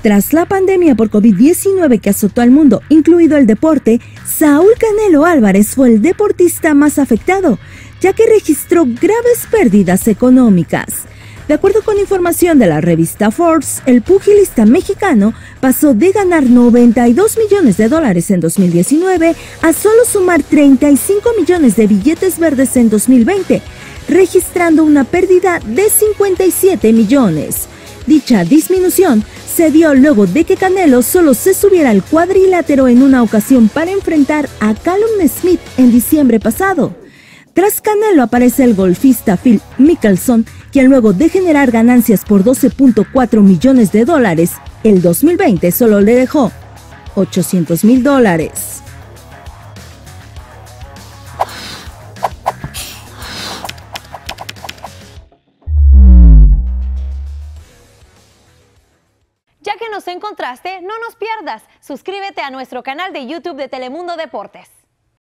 Tras la pandemia por COVID-19 que azotó al mundo, incluido el deporte, Saúl Canelo Álvarez fue el deportista más afectado, ya que registró graves pérdidas económicas. De acuerdo con información de la revista Forbes, el pugilista mexicano pasó de ganar $92 millones en 2019 a solo sumar 35 millones de billetes verdes en 2020, registrando una pérdida de 57 millones. Dicha disminución se dio luego de que Canelo solo se subiera al cuadrilátero en una ocasión para enfrentar a Callum Smith en diciembre pasado. Tras Canelo aparece el golfista Phil Mickelson, quien luego de generar ganancias por $12.4 millones, el 2020 solo le dejó $800,000. Ya que nos encontraste, no nos pierdas. Suscríbete a nuestro canal de YouTube de Telemundo Deportes.